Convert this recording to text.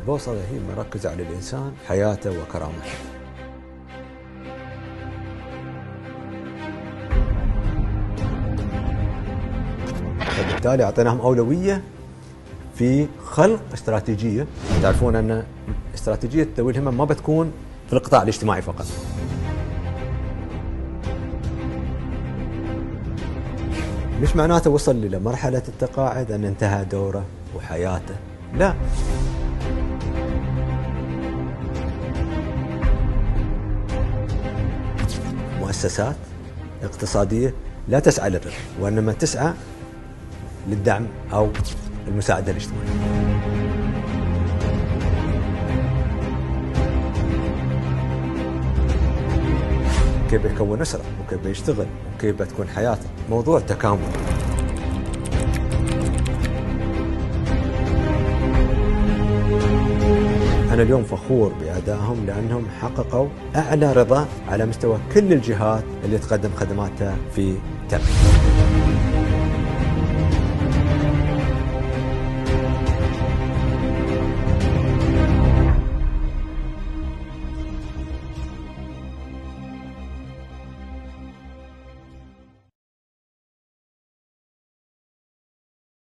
البوصلة هي مركزة على الإنسان، حياته وكرامته. فبالتالي أعطيناهم أولوية في خلق استراتيجية. تعرفون أن استراتيجية ذوي الهمم ما بتكون في القطاع الاجتماعي فقط. مش معناته وصل إلى مرحلة التقاعد أن انتهى دوره وحياته، لا. مؤسسات اقتصادية لا تسعى للربح، وإنما تسعى للدعم أو المساعدة الاجتماعية. كيف يكون أسرة، وكيف يشتغل، وكيف بتكون حياته. موضوع تكامل. أنا اليوم فخور بأدائهم لأنهم حققوا أعلى رضا على مستوى كل الجهات اللي تقدم خدماتها في تمام.